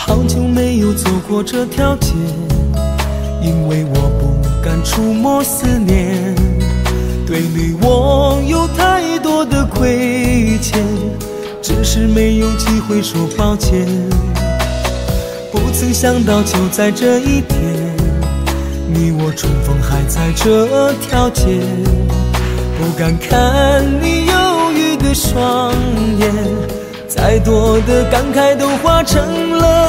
好久没有走过这条街，因为我不敢触摸思念。对你我有太多的亏欠，只是没有机会说抱歉。不曾想到就在这一天，你我重逢还在这条街。不敢看你忧郁的双眼，再多的感慨都化成了